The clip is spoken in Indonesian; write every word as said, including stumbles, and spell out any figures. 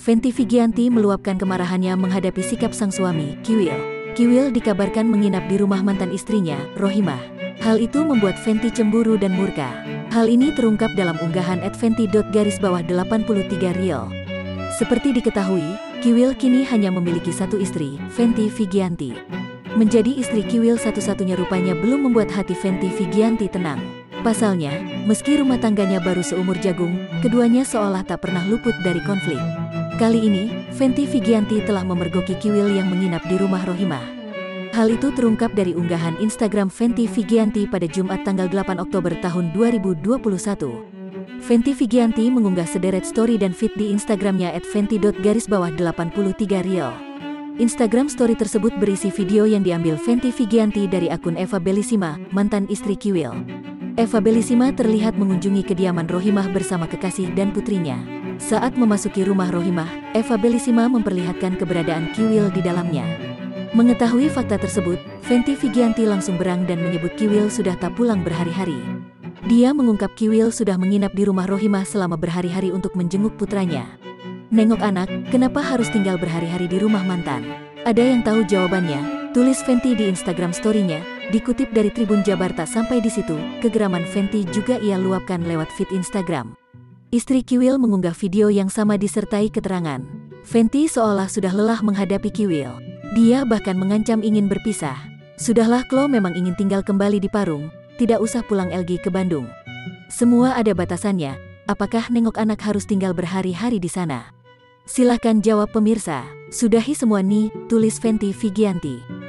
Fenty Vigianti meluapkan kemarahannya menghadapi sikap sang suami, Kiwil. Kiwil dikabarkan menginap di rumah mantan istrinya, Rohimah. Hal itu membuat Fenty cemburu dan murka. Hal ini terungkap dalam unggahan at fenty garis bawah delapan puluh tiga real. Seperti diketahui, Kiwil kini hanya memiliki satu istri, Fenty Vigianti. Menjadi istri Kiwil satu-satunya rupanya belum membuat hati Fenty Vigianti tenang. Pasalnya, meski rumah tangganya baru seumur jagung, keduanya seolah tak pernah luput dari konflik. Kali ini, Fenty Vigianti telah memergoki Kiwil yang menginap di rumah Rohimah. Hal itu terungkap dari unggahan Instagram Fenty Vigianti pada Jumat tanggal delapan Oktober tahun dua ribu dua puluh satu. Fenty Vigianti mengunggah sederet story dan feed di Instagramnya at fenty garis bawah delapan puluh tiga real. Instagram story tersebut berisi video yang diambil Fenty Vigianti dari akun Eva Bellissima, mantan istri Kiwil. Eva Bellissima terlihat mengunjungi kediaman Rohimah bersama kekasih dan putrinya. Saat memasuki rumah Rohimah, Eva Bellissima memperlihatkan keberadaan Kiwil di dalamnya. Mengetahui fakta tersebut, Fenty Vigianti langsung berang dan menyebut Kiwil sudah tak pulang berhari-hari. Dia mengungkap Kiwil sudah menginap di rumah Rohimah selama berhari-hari untuk menjenguk putranya. Nengok anak, kenapa harus tinggal berhari-hari di rumah mantan? Ada yang tahu jawabannya? Tulis Fenty di Instagram story-nya. Dikutip dari Tribun Jabarta sampai di situ, kegeraman Fenty juga ia luapkan lewat feed Instagram. Istri Kiwil mengunggah video yang sama disertai keterangan. Fenty seolah sudah lelah menghadapi Kiwil. Dia bahkan mengancam ingin berpisah. Sudahlah, Klo memang ingin tinggal kembali di Parung, tidak usah pulang lagi ke Bandung. Semua ada batasannya, apakah nengok anak harus tinggal berhari-hari di sana? Silahkan jawab pemirsa, sudahi semua nih, tulis Fenty Vigianti.